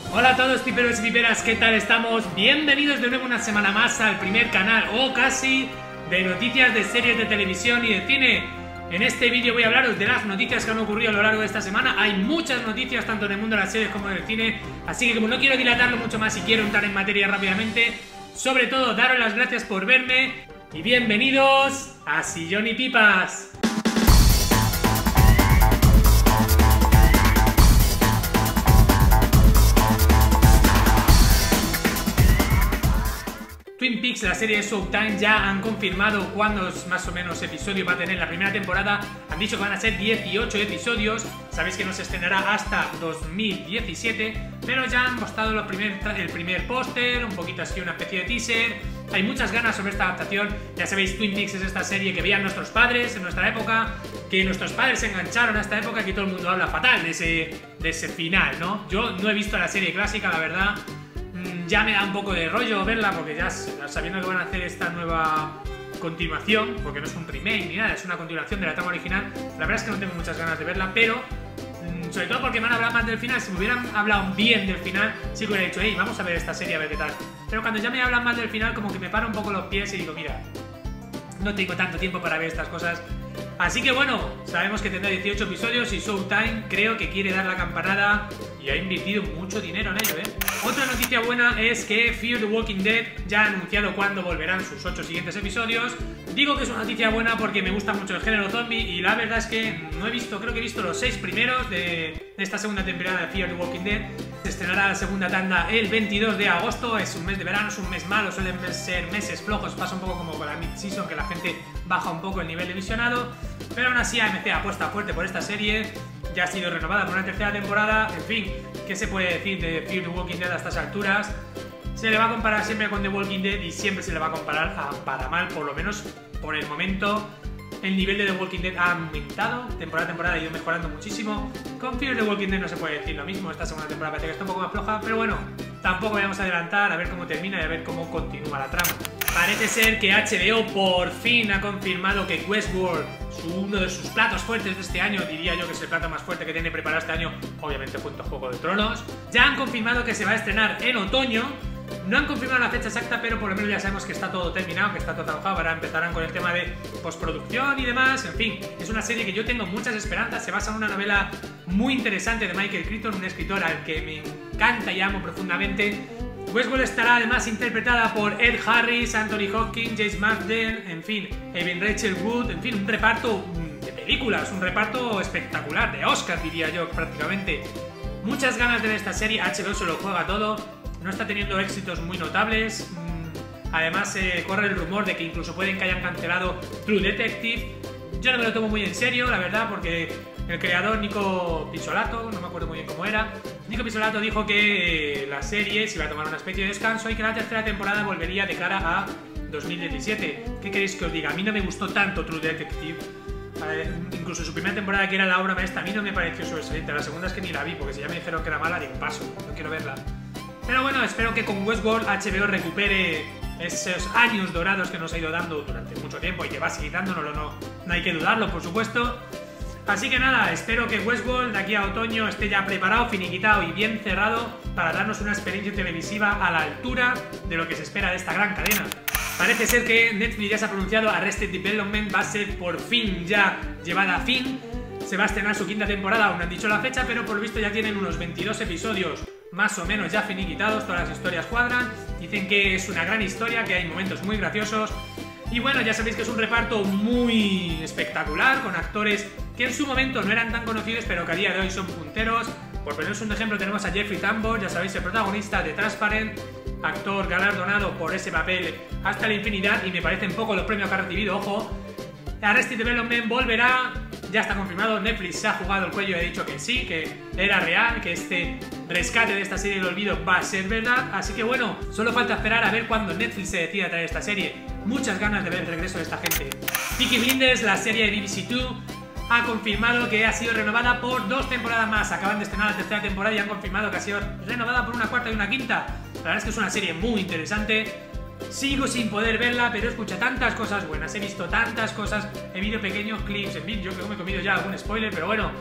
Hola a todos piperos y piperas, ¿qué tal estamos? Bienvenidos de nuevo una semana más al primer canal, o casi, de noticias de series de televisión y de cine. En este vídeo voy a hablaros de las noticias que han ocurrido a lo largo de esta semana. Hay muchas noticias, tanto en el mundo de las series como en el cine, así que como no quiero dilatarlo mucho más y quiero entrar en materia rápidamente, sobre todo daros las gracias por verme y bienvenidos a Sillón y Pipas. Twin Peaks, la serie de Showtime, ya han confirmado cuántos más o menos episodios va a tener la primera temporada. Han dicho que van a ser 18 episodios. Sabéis que no se estrenará hasta 2017, pero ya han mostrado el primer póster, un poquito así, una especie de teaser. Hay muchas ganas sobre esta adaptación. Ya sabéis, Twin Peaks es esta serie que veían nuestros padres en nuestra época, que nuestros padres se engancharon a esta época, que todo el mundo habla fatal de ese final, ¿no? Yo no he visto la serie clásica, la verdad. Ya me da un poco de rollo verla, porque ya sabiendo que van a hacer esta nueva continuación, porque no es un remake ni nada, es una continuación de la trama original, la verdad es que no tengo muchas ganas de verla, pero sobre todo porque me han hablado más del final. Si me hubieran hablado bien del final, sí que hubiera dicho, hey, vamos a ver esta serie a ver qué tal. Pero cuando ya me hablan más del final, como que me paro un poco los pies y digo, mira, no tengo tanto tiempo para ver estas cosas. Así que bueno, sabemos que tendrá 18 episodios y Showtime creo que quiere dar la campanada y ha invertido mucho dinero en ello, ¿eh? Otra noticia buena es que Fear the Walking Dead ya ha anunciado cuándo volverán sus 8 siguientes episodios. Digo que es una noticia buena porque me gusta mucho el género zombie y la verdad es que no he visto, creo que he visto los 6 primeros de esta segunda temporada de Fear the Walking Dead. Se estrenará la segunda tanda el 22 de agosto, es un mes de verano, es un mes malo, suelen ser meses flojos, pasa un poco como con la mid-season, que la gente baja un poco el nivel de visionado, pero aún así AMC apuesta fuerte por esta serie, ya ha sido renovada por una tercera temporada. En fin, ¿qué se puede decir de Fear the Walking Dead a estas alturas? Se le va a comparar siempre con The Walking Dead y siempre se le va a comparar a para mal, por lo menos por el momento. El nivel de The Walking Dead ha aumentado, temporada a temporada ha ido mejorando muchísimo. Con Fear the Walking Dead no se puede decir lo mismo, esta segunda temporada parece que está un poco más floja, pero bueno, tampoco vamos a adelantar, a ver cómo termina y a ver cómo continúa la trama. Parece ser que HBO por fin ha confirmado que Westworld, uno de sus platos fuertes de este año, diría yo que es el plato más fuerte que tiene preparado este año, obviamente junto a Juego de Tronos, ya han confirmado que se va a estrenar en otoño. No han confirmado la fecha exacta, pero por lo menos ya sabemos que está todo terminado, que está todo trabajado. Ahora empezarán con el tema de postproducción y demás. En fin, es una serie que yo tengo muchas esperanzas. Se basa en una novela muy interesante de Michael Crichton, un escritor al que me encanta y amo profundamente. Westworld estará además interpretada por Ed Harris, Anthony Hopkins, James Marsden, en fin, Evan Rachel Wood, en fin, un reparto de películas, un reparto espectacular, de Oscar diría yo prácticamente. Muchas ganas de ver esta serie, HBO se lo juega todo. No está teniendo éxitos muy notables. Además, corre el rumor de que incluso pueden que hayan cancelado True Detective. Yo no me lo tomo muy en serio, la verdad, porque el creador Nico Pizzolatto, no me acuerdo muy bien cómo era, Nico Pizzolatto dijo que la serie se iba a tomar una especie de descanso y que la tercera temporada volvería de cara a 2017. ¿Qué queréis que os diga? A mí no me gustó tanto True Detective. Incluso su primera temporada, que era la obra maestra, a mí no me pareció sobresaliente. La segunda es que ni la vi, porque si ya me dijeron que era mala, digo, paso, no quiero verla. Pero bueno, espero que con Westworld HBO recupere esos años dorados que nos ha ido dando durante mucho tiempo y que va a seguir dándonos, no hay que dudarlo, por supuesto. Así que nada, espero que Westworld de aquí a otoño esté ya preparado, finiquitado y bien cerrado para darnos una experiencia televisiva a la altura de lo que se espera de esta gran cadena. Parece ser que Netflix ya se ha pronunciado, Arrested Development va a ser por fin ya llevada a fin. Se va a estrenar su quinta temporada, aún no han dicho la fecha, pero por lo visto ya tienen unos 22 episodios más o menos ya finiquitados, todas las historias cuadran, dicen que es una gran historia, que hay momentos muy graciosos y bueno, ya sabéis que es un reparto muy espectacular, con actores que en su momento no eran tan conocidos pero que a día de hoy son punteros. Por poneros un ejemplo, tenemos a Jeffrey Tambor, ya sabéis, el protagonista de Transparent, actor galardonado por ese papel hasta la infinidad y me parecen poco los premios que ha recibido, ojo. Arrested Development volverá, ya está confirmado, Netflix se ha jugado el cuello y ha dicho que sí, que era real, que este rescate de esta serie del olvido va a ser verdad, así que bueno, solo falta esperar a ver cuándo Netflix se decida a traer esta serie. Muchas ganas de ver el regreso de esta gente. Peaky Blinders, la serie de BBC Two, ha confirmado que ha sido renovada por 2 temporadas más. Acaban de estrenar la tercera temporada y han confirmado que ha sido renovada por una cuarta y una quinta. La verdad es que es una serie muy interesante. Sigo sin poder verla, pero escucho tantas cosas buenas, he visto tantas cosas, he visto pequeños clips, en fin, yo creo que me he comido ya algún spoiler, pero bueno,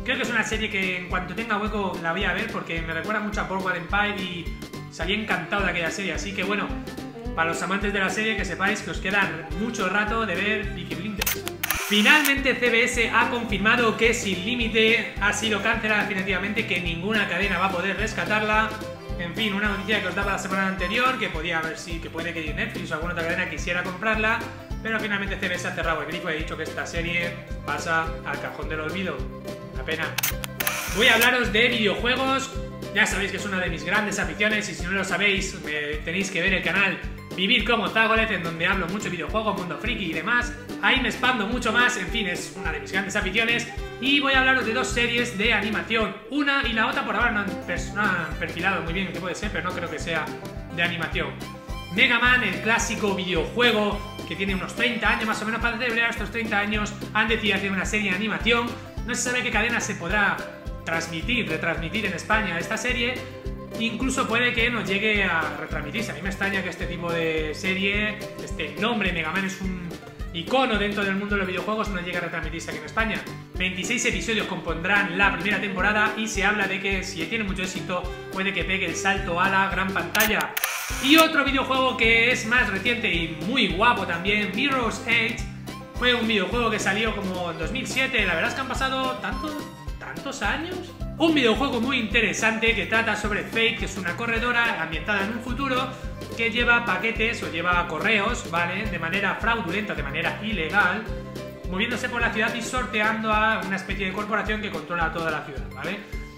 Creo que es una serie que en cuanto tenga hueco la voy a ver porque me recuerda mucho a Boardwalk Empire y salí encantado de aquella serie. Así que bueno, para los amantes de la serie que sepáis que os queda mucho rato de ver Peaky Blinders. Finalmente CBS ha confirmado que Sin Límite ha sido cancelada definitivamente, que ninguna cadena va a poder rescatarla. En fin, una noticia que os daba la semana anterior, que podía haber que puede que Netflix o alguna otra cadena quisiera comprarla, pero finalmente CBS ha cerrado el grifo y ha dicho que esta serie pasa al cajón del olvido. Una pena. Voy a hablaros de videojuegos. Ya sabéis que es una de mis grandes aficiones y si no lo sabéis tenéis que ver el canal Vivir como Zagolet, en donde hablo mucho de videojuegos, mundo friki y demás. Ahí me expando mucho más, en fin, es una de mis grandes aficiones. Y voy a hablaros de dos series de animación. Una y la otra por ahora no han perfilado muy bien qué puede ser, pero no creo que sea de animación. Mega Man, el clásico videojuego que tiene unos 30 años más o menos. Para celebrar estos 30 años han decidido hacer una serie de animación. No se sabe qué cadena se podrá retransmitir en España esta serie. Incluso puede que nos llegue a retransmitirse. A mí me extraña que este tipo de serie, este nombre Mega Man es un icono dentro del mundo de los videojuegos, no llegue a retransmitirse aquí en España. 26 episodios compondrán la primera temporada y se habla de que si tiene mucho éxito puede que pegue el salto a la gran pantalla. Y otro videojuego que es más reciente y muy guapo también, Mirror's Edge. Fue un videojuego que salió como en 2007, la verdad es que han pasado tantos años. Un videojuego muy interesante que trata sobre Fate, que es una corredora ambientada en un futuro que lleva paquetes o lleva correos, ¿vale? De manera fraudulenta, de manera ilegal, moviéndose por la ciudad y sorteando a una especie de corporación que controla toda la ciudad, ¿vale?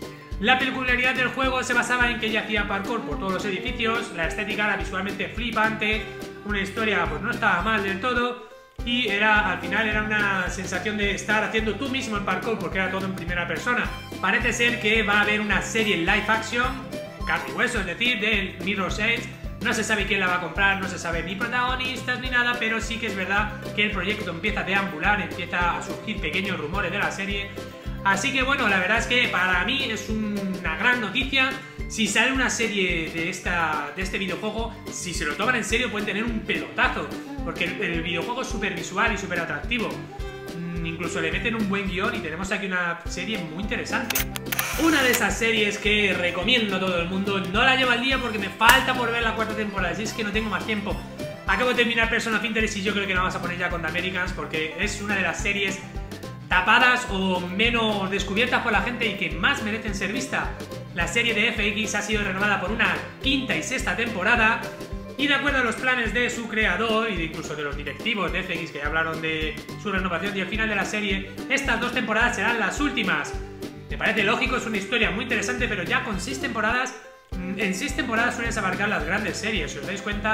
La peculiaridad del juego se basaba en que ella hacía parkour por todos los edificios, la estética era visualmente flipante, una historia pues no estaba mal del todo. Y al final era una sensación de estar haciendo tú mismo el parkour porque era todo en primera persona. Parece ser que va a haber una serie en live action, carne y hueso, es decir, de Mirror's Edge. No se sabe quién la va a comprar, no se sabe ni protagonistas ni nada, pero sí que es verdad que el proyecto empieza a deambular, empieza a surgir pequeños rumores de la serie. Así que bueno, la verdad es que para mí es una gran noticia. Si sale una serie de este videojuego, si se lo toman en serio pueden tener un pelotazo, porque el videojuego es súper visual y súper atractivo. Incluso le meten un buen guión y tenemos aquí una serie muy interesante. Una de esas series que recomiendo a todo el mundo, no la llevo al día porque me falta por ver la cuarta temporada, si es que no tengo más tiempo. Acabo de terminar Persona of Interest y yo creo que la vamos a poner ya con The Americans porque es una de las series tapadas o menos descubiertas por la gente y que más merecen ser vista. La serie de FX ha sido renovada por una quinta y sexta temporada y de acuerdo a los planes de su creador y incluso de los directivos de FX que ya hablaron de su renovación y el final de la serie, estas dos temporadas serán las últimas. Me parece lógico, es una historia muy interesante, pero ya con 6 temporadas, en 6 temporadas suelen abarcar las grandes series, si os dais cuenta,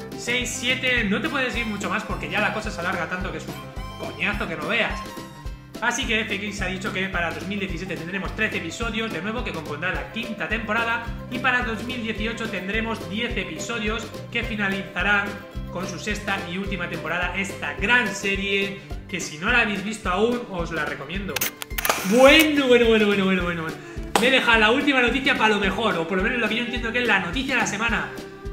6, 7, no te puedes ir mucho más porque ya la cosa se alarga tanto que es un coñazo que no veas. Así que FX ha dicho que para 2017 tendremos 13 episodios, de nuevo, que compondrá la quinta temporada, y para 2018 tendremos 10 episodios que finalizarán con su sexta y última temporada, esta gran serie que si no la habéis visto aún os la recomiendo. Bueno. Me deja la última noticia para lo mejor, o por lo menos lo que yo entiendo que es la noticia de la semana.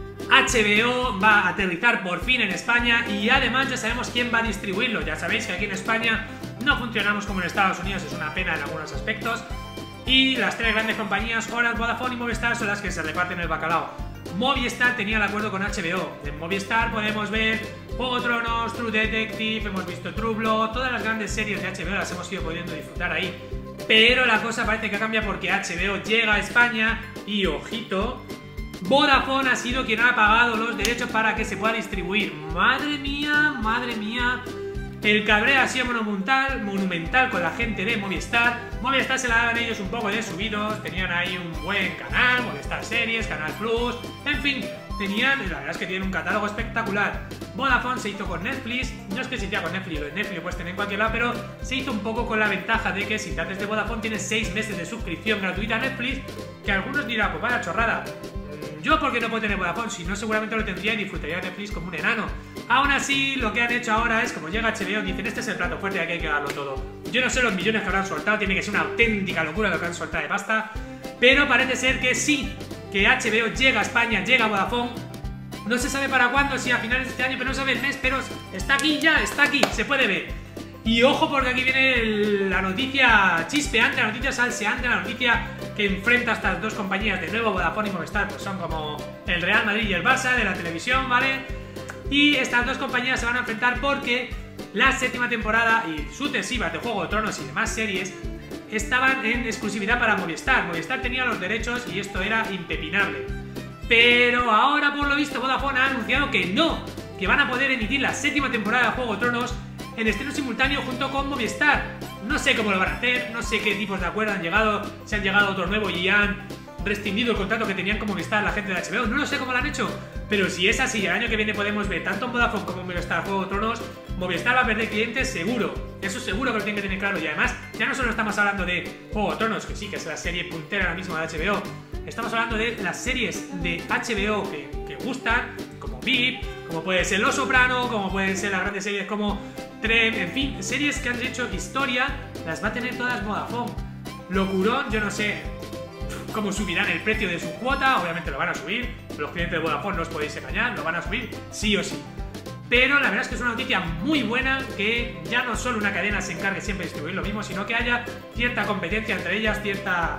HBO va a aterrizar por fin en España y además ya sabemos quién va a distribuirlo. Ya sabéis que aquí en España no funcionamos como en Estados Unidos, es una pena en algunos aspectos. Y las tres grandes compañías, Orange, Vodafone y Movistar, son las que se reparten el bacalao. Movistar tenía el acuerdo con HBO. En Movistar podemos ver Juego de Tronos, True Detective, hemos visto True Blood, todas las grandes series de HBO las hemos ido pudiendo disfrutar ahí. Pero la cosa parece que cambia porque HBO llega a España y, ojito, Vodafone ha sido quien ha pagado los derechos para que se pueda distribuir. Madre mía. El cabreo ha sido monumental con la gente de Movistar. Movistar se la daban ellos un poco de subidos, tenían ahí un buen canal, Movistar Series, Canal Plus, en fin, la verdad es que tienen un catálogo espectacular. Vodafone se hizo con Netflix, no es que se hiciera con Netflix, lo de Netflix lo puedes tener en cualquier lado, pero se hizo un poco con la ventaja de que si te haces de Vodafone tienes 6 meses de suscripción gratuita a Netflix, que algunos dirán, pues vaya chorrada. Yo porque no puedo tener Vodafone, si no seguramente lo tendría y disfrutaría de Netflix como un enano. Aún así, lo que han hecho ahora es, como llega HBO, dicen, este es el plato fuerte y aquí hay que darlo todo. Yo no sé los millones que habrán soltado, tiene que ser una auténtica locura lo que han soltado de pasta, pero parece ser que sí, que HBO llega a España, llega a Vodafone. No se sabe para cuándo, si a finales de este año, pero no se sabe el mes, pero está aquí ya, está aquí, se puede ver. Y ojo porque aquí viene la noticia chispeante, la noticia salseante, la noticia que enfrenta a estas dos compañías de nuevo. Vodafone y Movistar pues son como el Real Madrid y el Barça de la televisión, ¿vale? Y estas dos compañías se van a enfrentar porque la séptima temporada y sucesivas de Juego de Tronos y demás series estaban en exclusividad para Movistar. Movistar tenía los derechos y esto era impepinable. Pero ahora, por lo visto, Vodafone ha anunciado que no, que van a poder emitir la séptima temporada de Juego de Tronos en estreno simultáneo junto con Movistar. No sé cómo lo van a hacer, no sé qué tipos de acuerdo han llegado, si han llegado a otro nuevo y han rescindido el contrato que tenían con Movistar la gente de HBO, no lo sé cómo lo han hecho, pero si es así, el año que viene podemos ver tanto en Vodafone como en Movistar Juego de Tronos, Movistar va a perder clientes seguro, eso seguro que lo tienen que tener claro. Y además, ya no solo estamos hablando de Juego de Tronos, que sí que es la serie puntera ahora mismo de HBO, estamos hablando de las series de HBO que gustan, como VIP, como puede ser Los Soprano, como pueden ser las grandes series como Trem, en fin, series que han hecho historia, las va a tener todas Vodafone. Locurón, yo no sé cómo subirán el precio de su cuota, obviamente lo van a subir, los clientes de Vodafone no os podéis engañar, lo van a subir sí o sí. Pero la verdad es que es una noticia muy buena que ya no solo una cadena se encargue siempre de distribuir lo mismo, sino que haya cierta competencia entre ellas, cierta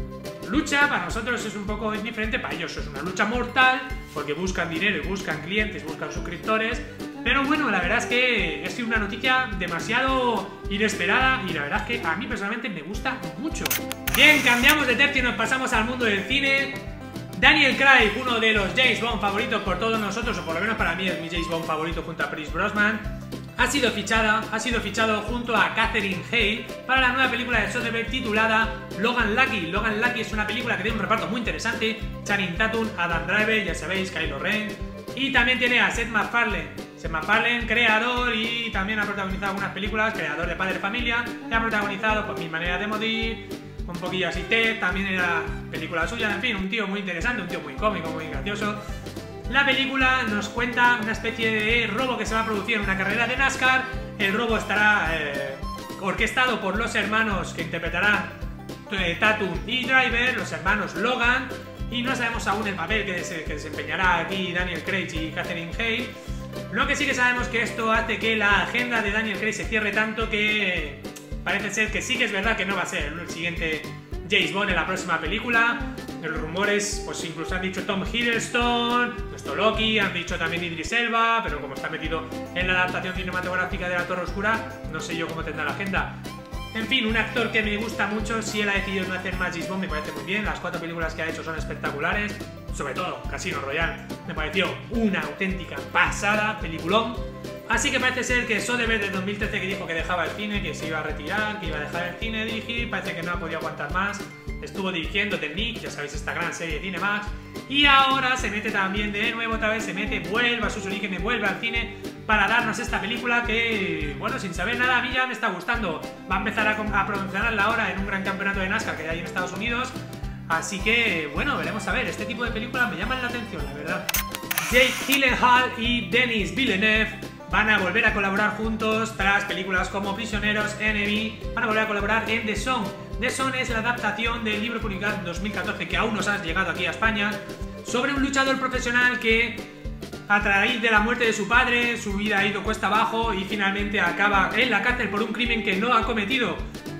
lucha. Para nosotros es un poco indiferente, para ellos es una lucha mortal, porque buscan dinero y buscan clientes, buscan suscriptores. Pero bueno, la verdad es que es una noticia demasiado inesperada y la verdad es que a mí personalmente me gusta mucho. Bien, cambiamos de tercio y nos pasamos al mundo del cine. Daniel Craig, uno de los James Bond favoritos por todos nosotros, o por lo menos para mí es mi James Bond favorito junto a Pierce Brosnan, ha sido fichado junto a Catherine Hale para la nueva película de Soderbergh titulada Logan Lucky. Logan Lucky es una película que tiene un reparto muy interesante: Channing Tatum, Adam Driver, ya sabéis, Kylo Ren, y también tiene a Seth MacFarlane. Seth MacFarlane, creador y también ha protagonizado algunas películas, creador de Padre Familia, y ha protagonizado por Mi Manera de Morir, un poquillo así Ted, también era película suya, en fin, un tío muy interesante, un tío muy cómico, muy gracioso. La película nos cuenta una especie de robo que se va a producir en una carrera de NASCAR. El robo estará orquestado por los hermanos que interpretarán Tatum y Driver, los hermanos Logan, y no sabemos aún el papel que desempeñará aquí Daniel Craig y Catherine Hale. Lo que sí que sabemos que esto hace que la agenda de Daniel Craig se cierre tanto que parece ser que sí que es verdad que no va a ser el siguiente James Bond en la próxima película. Los rumores, pues incluso han dicho Tom Hiddleston, nuestro Loki, han dicho también Idris Elba, pero como está metido en la adaptación cinematográfica de La Torre Oscura, no sé yo cómo tendrá la agenda. En fin, un actor que me gusta mucho. Si él ha decidido no hacer más James Bond, me parece muy bien. Las 4 películas que ha hecho son espectaculares, sobre todo Casino Royale me pareció una auténtica pasada, peliculón. Así que parece ser que Soderbergh de 2013, que dijo que dejaba el cine, que se iba a retirar, que iba a dejar el cine de dirigir, parece que no ha podido aguantar más. Estuvo dirigiendo The Nick, ya sabéis, esta gran serie de Cinemax, y ahora se mete también de nuevo, otra vez se mete, vuelve a sus orígenes, vuelve al cine para darnos esta película que, bueno, sin saber nada, a mí ya me está gustando. Va a empezar a promocionarla ahora en un gran campeonato de NASCAR que hay en Estados Unidos, así que, bueno, veremos a ver. Este tipo de películas me llaman la atención, la verdad. Jake Gyllenhaal y Denis Villeneuve van a volver a colaborar juntos tras películas como Prisioneros, Enemy. Van a volver a colaborar en The Song. The Song es la adaptación del libro publicado en 2014, que aún nos ha llegado aquí a España, sobre un luchador profesional que, a raíz de la muerte de su padre, su vida ha ido cuesta abajo y finalmente acaba en la cárcel por un crimen que no ha cometido.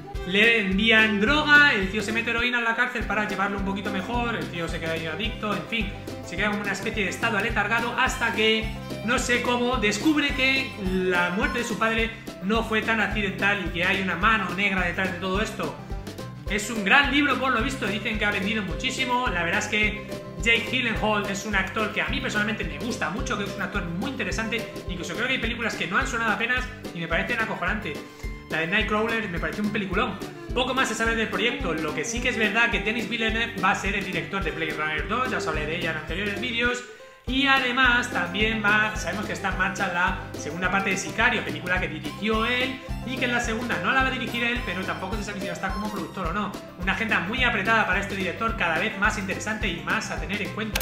Le envían droga, el tío se mete heroína en la cárcel para llevarlo un poquito mejor, el tío se queda ahí adicto, en fin, se queda en una especie de estado aletargado hasta que, no sé cómo, descubre que la muerte de su padre no fue tan accidental y que hay una mano negra detrás de todo esto. Es un gran libro, por lo visto, dicen que ha vendido muchísimo. La verdad es que Jake Gyllenhaal es un actor que a mí personalmente me gusta mucho, que es un actor muy interesante, incluso creo que hay películas que no han sonado apenas y me parecen acojonantes. La de Nightcrawler me pareció un peliculón. Poco más se sabe del proyecto. Lo que sí que es verdad que Denis Villeneuve va a ser el director de Blade Runner 2, ya os hablé de ella en anteriores vídeos. Y además también sabemos que está en marcha la segunda parte de Sicario, película que dirigió él y que en la segunda no la va a dirigir él, pero tampoco se sabe si va a estar como productor o no. Una agenda muy apretada para este director, cada vez más interesante y más a tener en cuenta.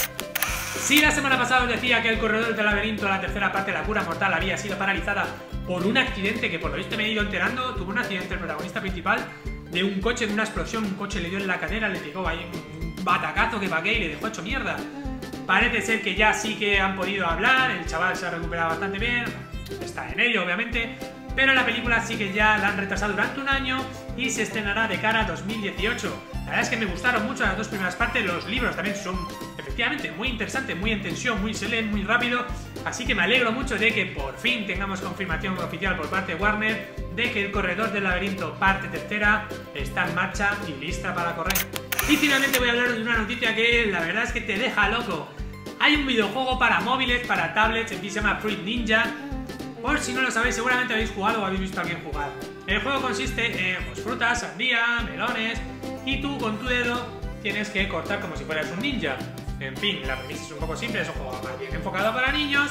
Si la semana pasada os decía que El Corredor del Laberinto, la tercera parte de La Cura Mortal, había sido paralizada por un accidente que por lo visto me he ido enterando, tuvo un accidente el protagonista principal de un coche, de una explosión, un coche le dio en la cadera, le pegó ahí un batacazo que pa' qué y le dejó hecho mierda. Parece ser que ya sí que han podido hablar, el chaval se ha recuperado bastante bien, está en ello obviamente, pero la película sí que ya la han retrasado durante un año y se estrenará de cara a 2018. La verdad es que me gustaron mucho las dos primeras partes, los libros también son efectivamente muy interesantes, muy en tensión, muy se leen muy rápido, así que me alegro mucho de que por fin tengamos confirmación oficial por parte de Warner de que El Corredor del Laberinto parte tercera está en marcha y lista para correr. Y finalmente voy a hablaros de una noticia que la verdad es que te deja loco. Hay un videojuego para móviles, para tablets, en fin se llama Fruit Ninja. Por si no lo sabéis, seguramente habéis jugado o habéis visto a alguien jugar. El juego consiste en pues, frutas, sandía, melones, y tú con tu dedo tienes que cortar como si fueras un ninja. En fin, la premisa es un poco simple, es un juego más bien enfocado para niños.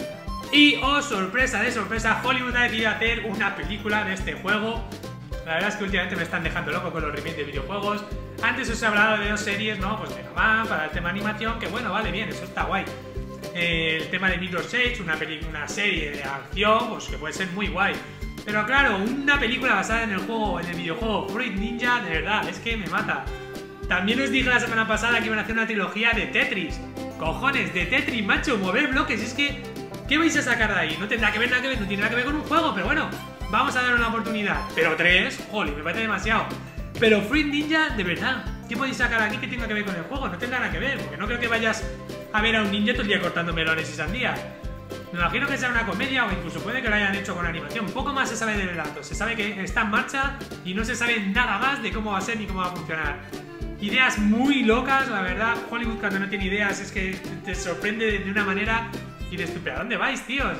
Y, oh sorpresa de sorpresa, Hollywood ha decidido hacer una película de este juego. La verdad es que últimamente me están dejando loco con los remakes de videojuegos. Antes os he hablado de dos series, ¿no? Pues Mega Man, para el tema animación, que bueno, vale, bien, eso está guay. El tema de Mirror's Edge, una serie de acción, pues que puede ser muy guay. Pero claro, una película basada en el juego, en el videojuego Fruit Ninja, de verdad, es que me mata. También os dije la semana pasada que iban a hacer una trilogía de Tetris. Cojones, de Tetris, macho, mover bloques, es que... ¿Qué vais a sacar de ahí? No tendrá que ver nada que ver, no tiene nada que ver con un juego, pero bueno, vamos a dar una oportunidad. Pero 3, jolly, me parece demasiado. Pero Fruit Ninja, de verdad, ¿qué podéis sacar aquí que tenga que ver con el juego? No tendrá nada que ver, porque no creo que vayas a ver a un ninja todo el día cortando melones y sandías. Me imagino que sea una comedia o incluso puede que lo hayan hecho con animación. Poco más se sabe del relato, se sabe que está en marcha y no se sabe nada más de cómo va a ser ni cómo va a funcionar. Ideas muy locas, la verdad. Hollywood cuando no tiene ideas es que te sorprende de una manera y de estúpida. ¿A dónde vais, tíos?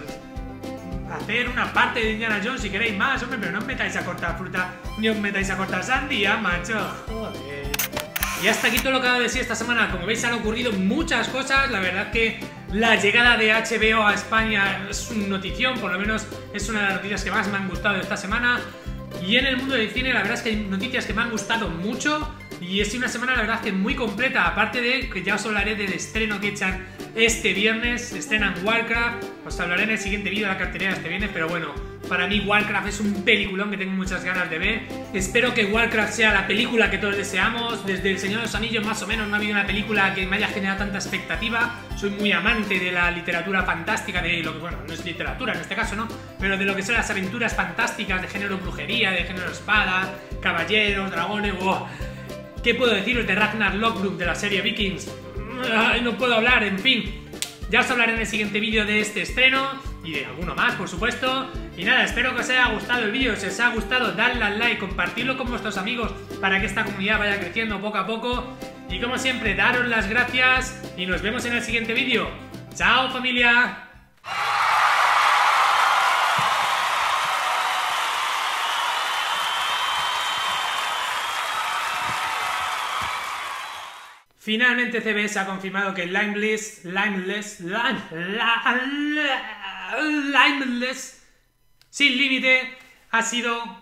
Hacer una parte de Indiana Jones si queréis más, hombre, pero no os metáis a cortar fruta ni os metáis a cortar sandía, macho. Joder. Y hasta aquí todo lo que ha dado de sí esta semana. Como veis han ocurrido muchas cosas. La verdad que la llegada de HBO a España es una notición, por lo menos es una de las noticias que más me han gustado esta semana. Y en el mundo del cine la verdad es que hay noticias que me han gustado mucho. Y es una semana la verdad que muy completa. Aparte de que ya os hablaré del estreno que echan este viernes. Estrenan Warcraft. Os hablaré en el siguiente vídeo de la cartelera de este viernes. Pero bueno, para mí Warcraft es un peliculón que tengo muchas ganas de ver. Espero que Warcraft sea la película que todos deseamos. Desde El Señor de los Anillos más o menos no ha habido una película que me haya generado tanta expectativa. Soy muy amante de la literatura fantástica, de lo que, bueno, no es literatura en este caso, ¿no? Pero de lo que son las aventuras fantásticas de género brujería, de género espada, caballeros, dragones, ¡wow! ¿Qué puedo deciros de Ragnar Lothbrok de la serie Vikings? No puedo hablar, en fin. Ya os hablaré en el siguiente vídeo de este estreno y de alguno más, por supuesto. Y nada, espero que os haya gustado el vídeo. Si os ha gustado, dadle al like, compartidlo con vuestros amigos para que esta comunidad vaya creciendo poco a poco. Y como siempre, daros las gracias y nos vemos en el siguiente vídeo. ¡Chao, familia! Finalmente CBS ha confirmado que Limitless, sin límite, ha sido...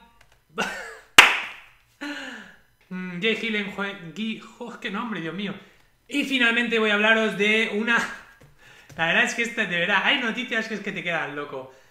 Jake Gyllenhaal... ¡Qué nombre, Dios mío! Y finalmente voy a hablaros de una... La verdad es que esta, de verdad, hay noticias que es que te quedan loco.